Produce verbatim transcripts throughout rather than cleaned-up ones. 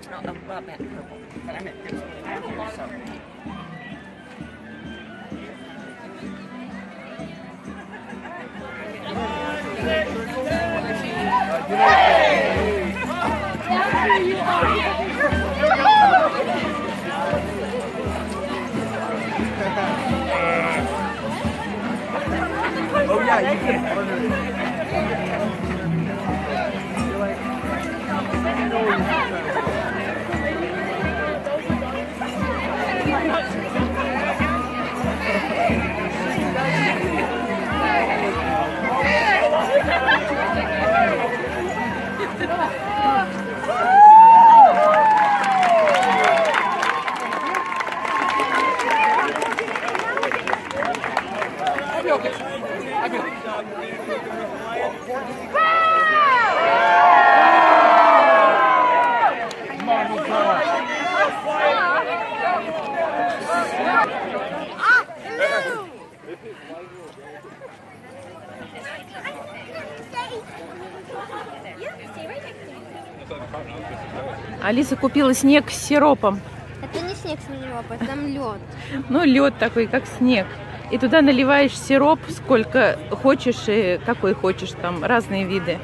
not a well, bit purple, but I meant this one here, so. Oh yeah, you can order it. Алиса купила снег с сиропом. Это не снег с сиропом, это там лед. Ну, лед такой, как снег. И туда наливаешь сироп, сколько хочешь и какой хочешь, там разные виды.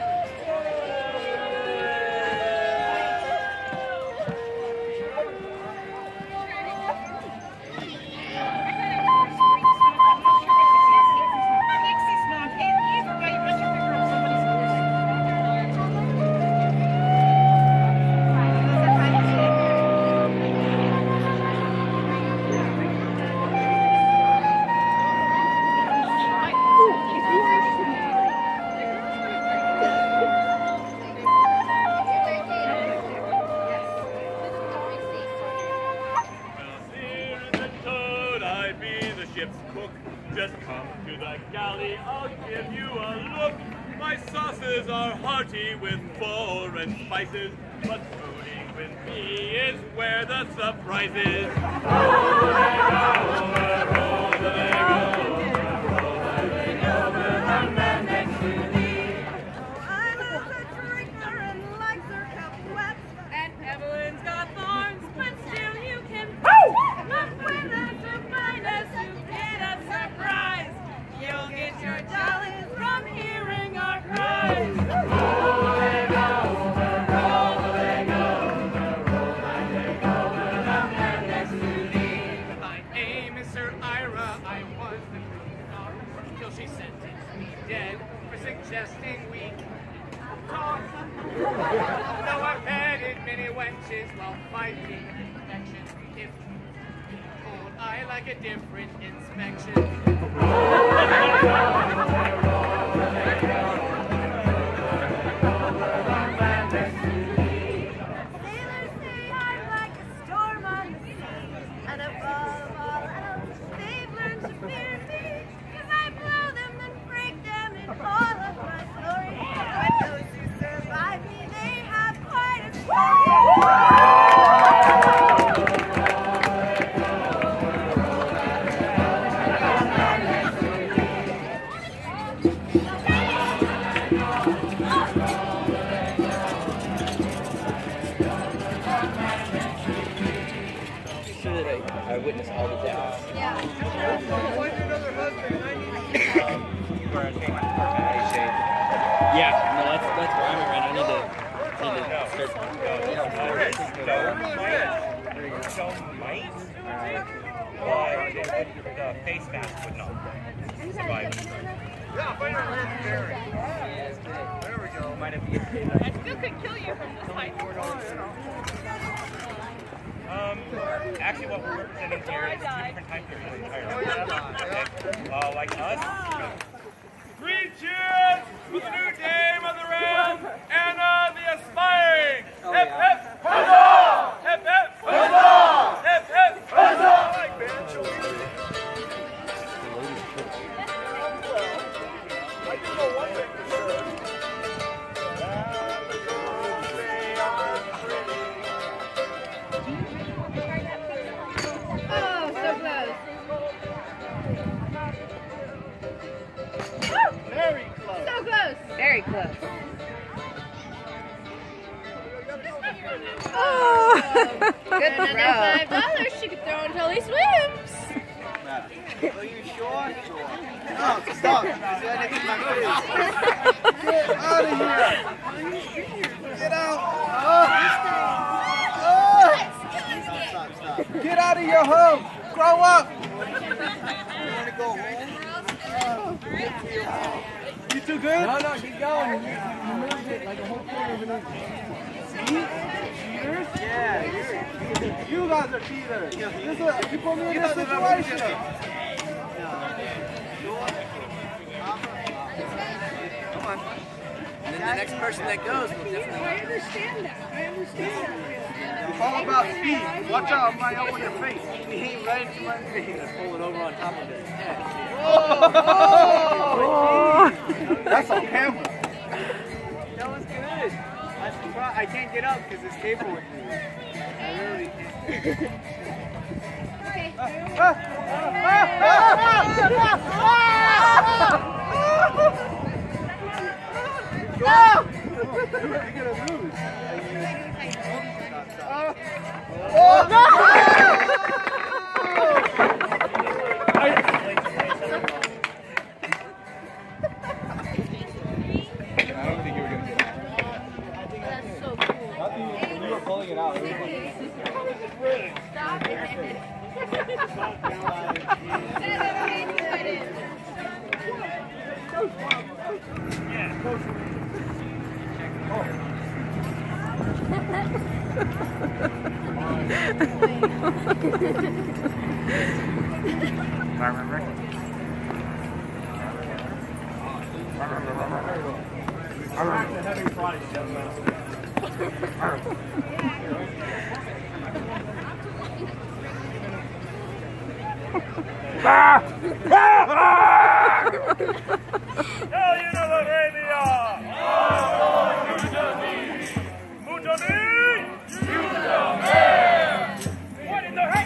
Just come to the galley, I'll give you a look. My sauces are hearty with foreign spices, but fooding with me is where the surprise is. Roll they over, roll they over, roll they over, the man next to me. I love a drinker and likes her cup wet. And Evelyn's got thorns, but still you can. Look when that's a minus, you get a surprise. You'll get your jollies from hearing our cries. Roll they over, roll they over, roll they over, the man next to me. My name is Sir Ira, I was the queen star till she sentenced me dead for suggesting we talk. Though I've petted many wenches while fighting infection, if cold, I like a different inspection. Sailors say I'm like a storm on the sea. And above all else, they've learned to fear me. Cause I blow them and break them in all of my glory. But those who survive me, they have quite a story. I witnessed all the deaths. Yeah. Yeah, no, that's that's where I'm at right now. I need to, need to start. Stone might, but the face mask would not survive. Yeah, find our legendary. There we go. Might have been. It still could kill you from this height. Um, actually, what we're representing here is two different time periods entirely. Uh, like us. Three cheers for the new dame of the realm, Anna the Aspiring! Hip hip huzzah! Hip hip huzzah! Hip hip huzzah! I like band. I do know one thing for sure. Oh, so close. Good another five dollars she could throw until he swims. Are you sure? No, stop. Get out of here. Get out. Oh. Oh. Stop, stop, stop. Get out of your home. Grow up. You want to go home? You too good? No, no, keep going. You, you moved it like a whole quarter of an inch. See? Cheaters? Yeah, you're, you guys are cheaters. This is, you put me in this situation. Come on. And then the next person that goes will definitely. I understand that. I understand that. It's all about speed. Watch out, I might open your face. He ain't right into my face. Pull it over on top of his head. Oh! Oh! That's on camera. That was good. I'm surprised. I can't get up because this cable would move. I really can't. Okay. Go! You're gonna lose. Oh no! Pulling it out. Stop it. Hell, you know what they are! Mutiny! What in the heck?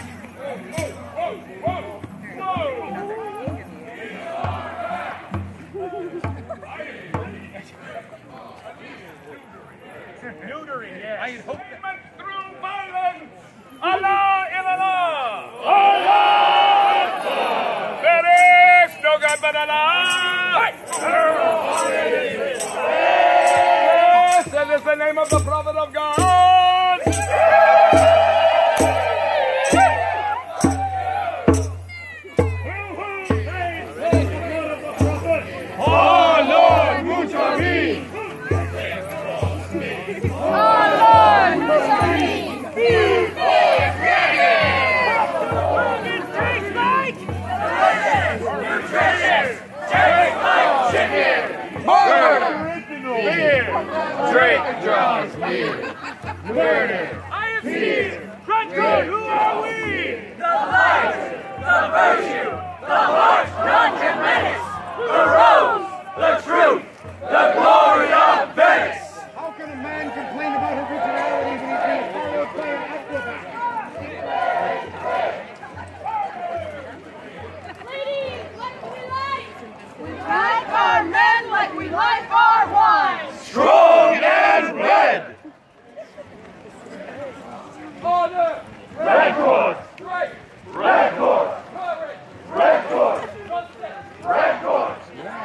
Neutering, yes. I hope that through violence! Allah illallah! Allah! There is no God but Allah! Yes, that is the name of the Prophet of God! Oh Lord, Mujahid! Oh Lord, Mujahid! Drink draws near. Murder. I am here. Drunken, who are we? The light, the virtue, the heart, drunken menace, the rose, the truth, the glory of Venice. How can a man complain about habituality when he's being followed by an acrobat? Ladies, what do we like? We like our men like we like our wives. Strong and red. Order. Red course. Red course. Red course. Red course.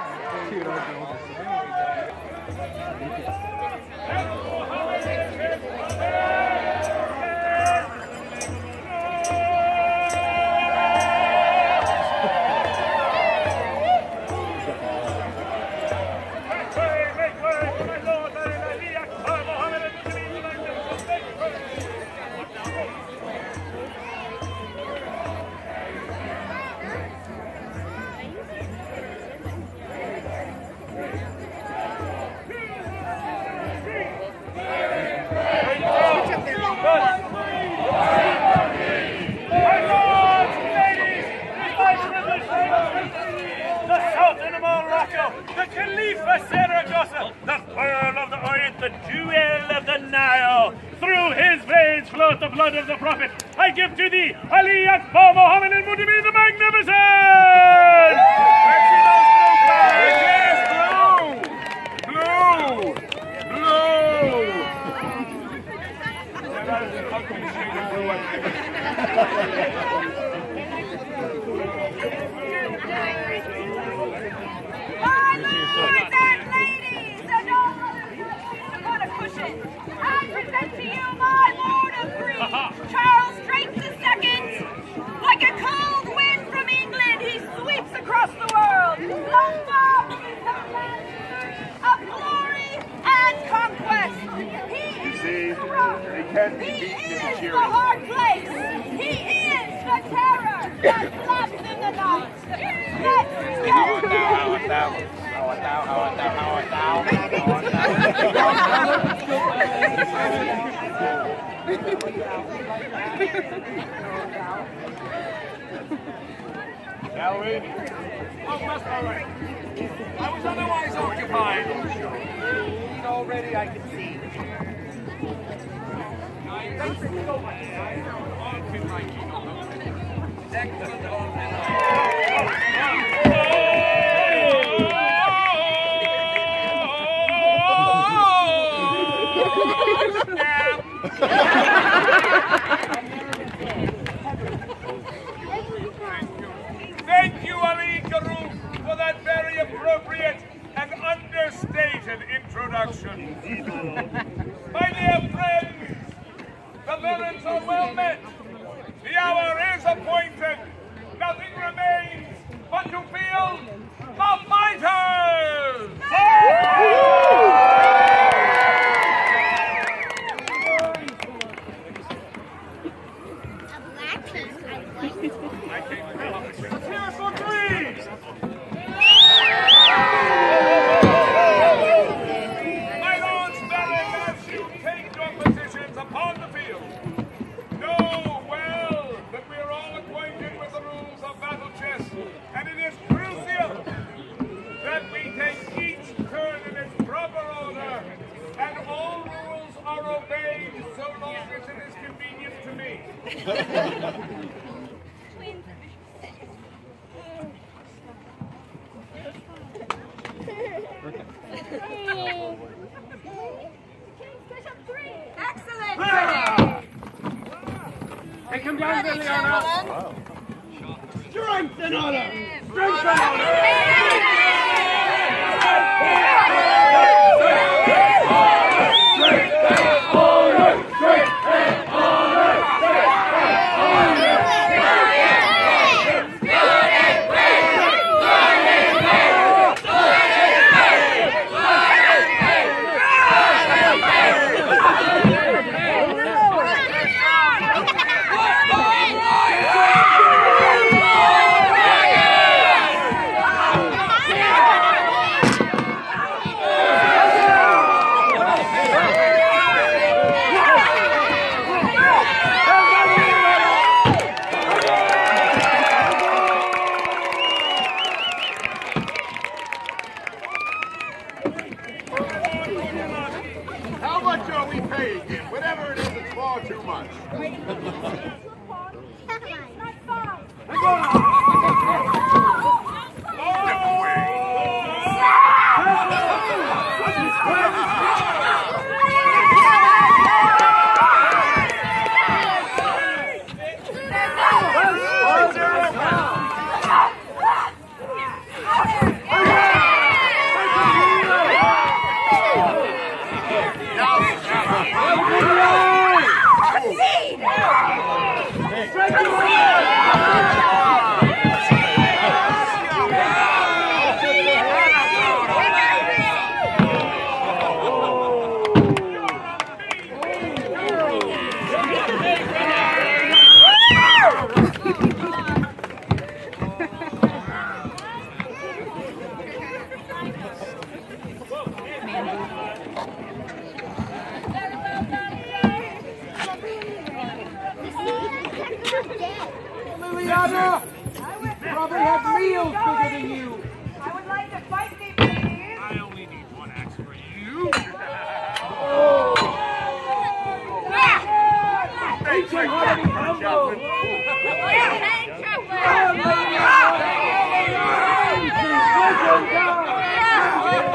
The Khalifa Saragossa, the pearl of the Orient, the jewel of the Nile. Through his veins flows the blood of the Prophet. I give to thee Ali Akbar Muhammad al-Mutami the Magnificent! Let's see those blue flags. Yes, blue! Blue! Blue! That is an ugly shade of blue, I think. My lords and ladies, and all other persons upon a cushion, I present to you my Lord of Greece, Charles Drake the Second. Like a cold wind from England, he sweeps across the world, blowing up the land of glory and conquest. He You is see, the rock. they can be He beaten in the is the cheering. hard place. He is the terror that slept in the night. Let's go. How art thou? How art thou? How art thou? How art thou? Shall we? Oh, that's all right. I was otherwise occupied. Eat already, I can see. Thank you, Ali Karou, for that very appropriate and understated introduction. My dear friends, the villains are well met. The hour is appointed. Nothing remains but to field the fighters! Let's hear it for Greece! My lords, Baron, as you take your positions upon the field, know well that we are all acquainted with the rules of battle chess, and it is crucial that we take each turn in its proper order, and all rules are obeyed so long as it is convenient to me. Excellent. Hey, come down, Liliana. Strength and honor! Strength and How much are we paying him? Whatever it is, it's far too much. Liliana! Probably have meals bigger than you! I would like to fight thee, please. I only need one axe for you. Hey, Ancient hardy humble!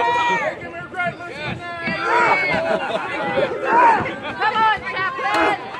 Come on, Chaplain!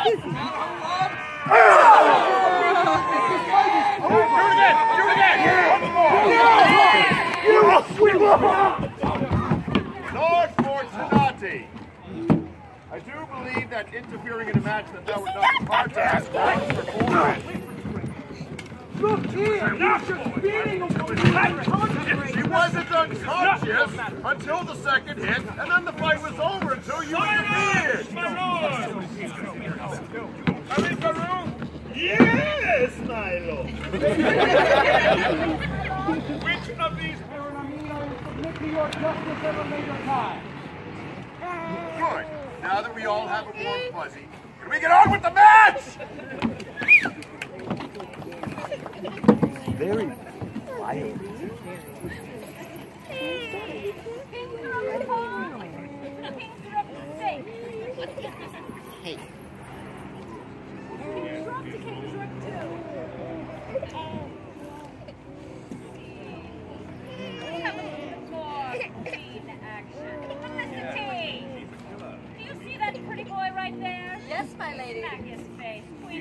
Lord Fortunati, I do believe that interfering in a match that thou were not part to ask for full match. Look here! You're just beating him! She wasn't unconscious until the second hit, and then the fight was over until you interfered! My lord! Are Farouk? Yes, my lord! Which of these submit to your justice and obey your time? Good. Now that we all have a warm fuzzy, can we get on with the match? Very wild. Hey. Pretty boy right there? Yes, my lady. Smack his face.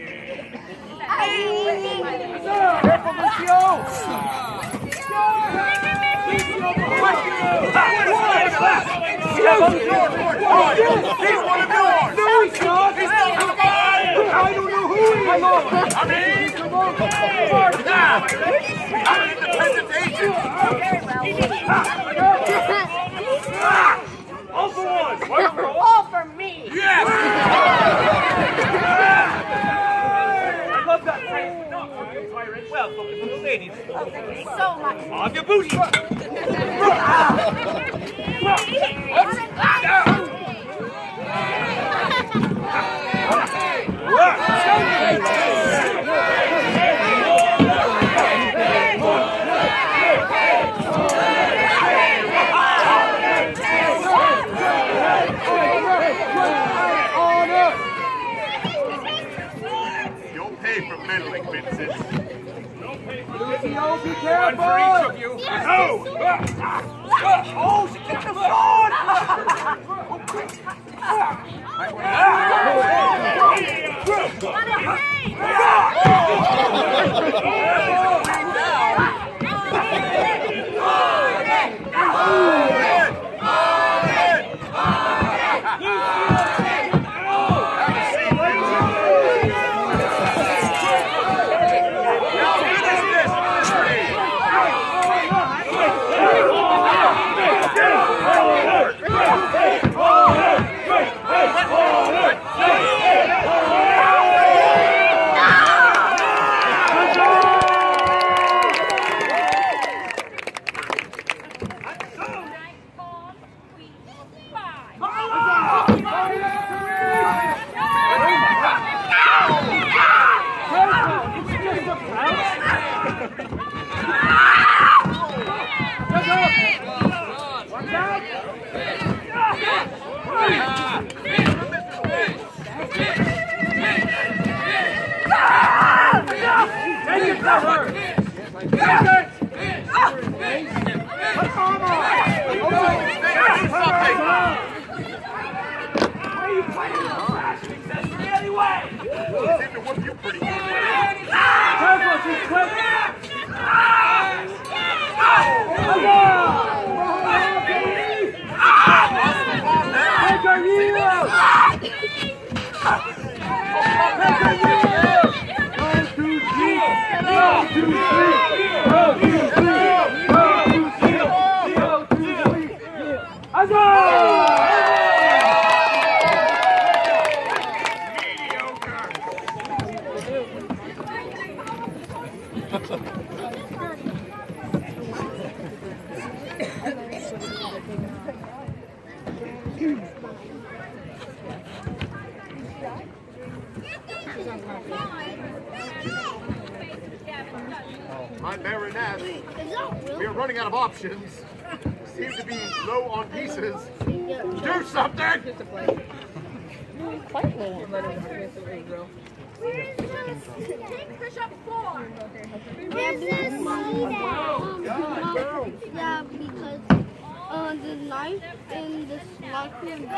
Careful, Lucio! He's one of yours! No, he's not! He's not! I don't know who he is! I mean, Come on, come on! now, I'm an independent agent! all for one? One for all? All for me! Yes! I love that phrase. No, Irish. Well, focus on the ladies. Oh, thank you so much. Off your booty! You'll pay for meddling, Vincent. Lucio, be careful! One for each of you. No! Oh, she took the sword! My Baroness, we are running out of options. Seem to be low on pieces. Do something! Quite low. Take push-up four. Yeah, because uh, the the knife in the sloppy and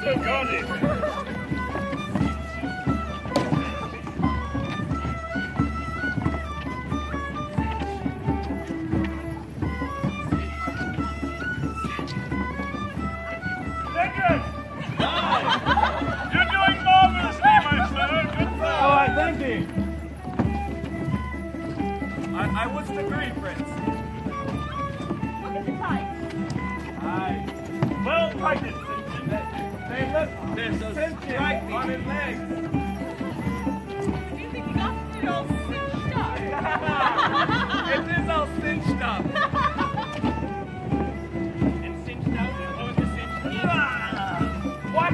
I would agree, Prince. Look at the tight. Aye. Well tightened, Simpson. They look They're so cinching striking. on his legs. Do you think you got it all cinched up? It is all cinched up. And cinched out, and what was the cinched in? What?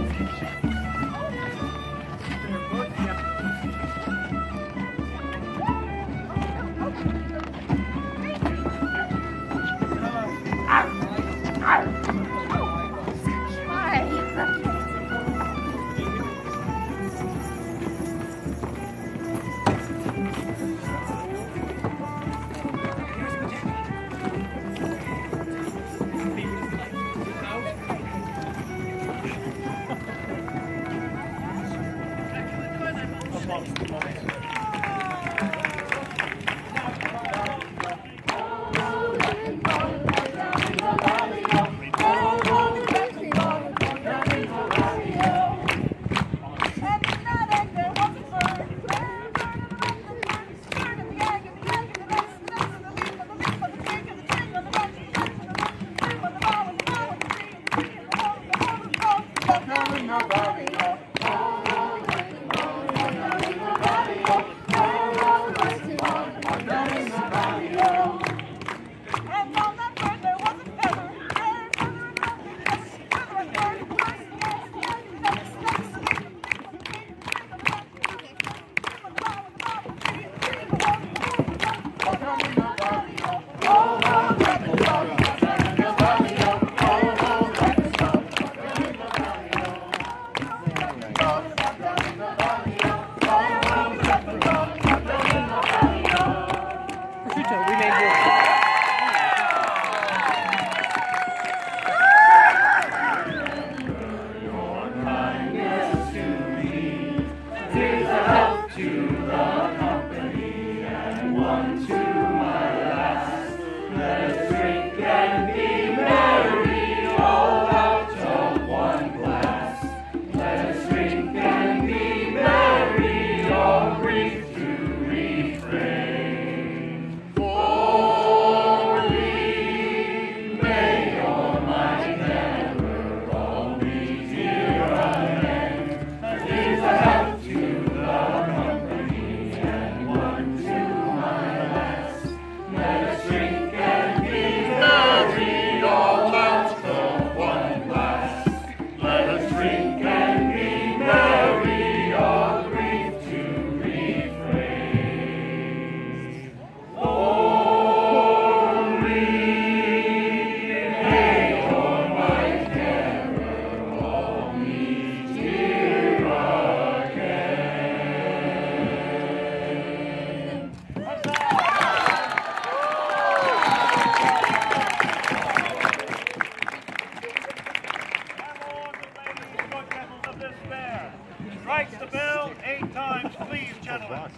Strikes the bell eight times, please, gentlemen.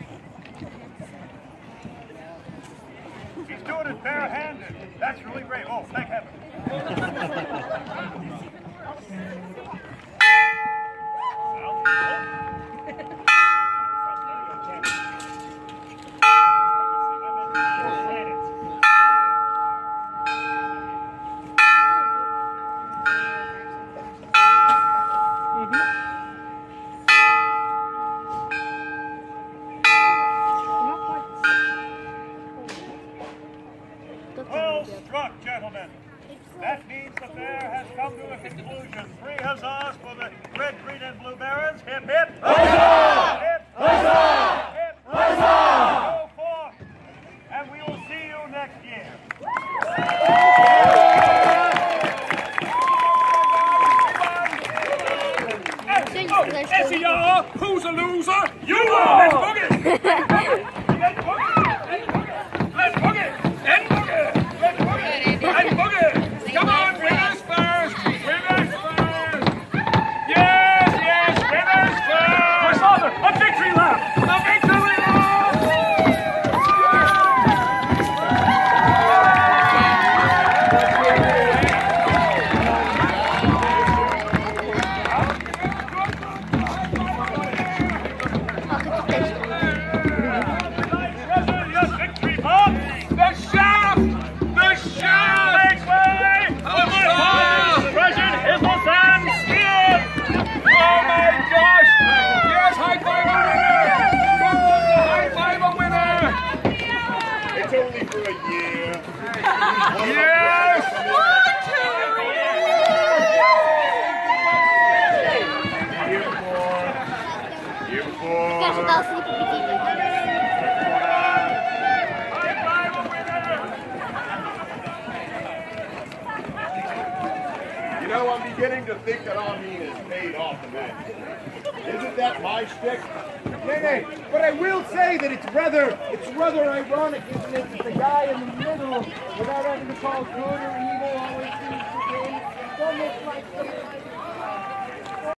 He's doing it barehanded. That's really great. Oh, thank heaven. Well struck, gentlemen. That means the fair has come to a conclusion. Three huzzahs for the red, green, and blue barons. Hip, hip. Huzzah! Hip, huzzah! Hip, huzzah! Go forth, and we will see you next year. S E R, who's a loser? You are! Let's boogie! Let's boogie! Let's boogie! Let's boogie! Let's boogie! Let's boogie! Let's boogie! Come on, winners first! Winners first! know, I'm beginning to think that Amin is paid off the match. Isn't that my shtick? Nay, nay, but I will say that it's rather, it's rather ironic, isn't it, that the guy in the middle, without having to call good or evil, always seems to be. It's almost like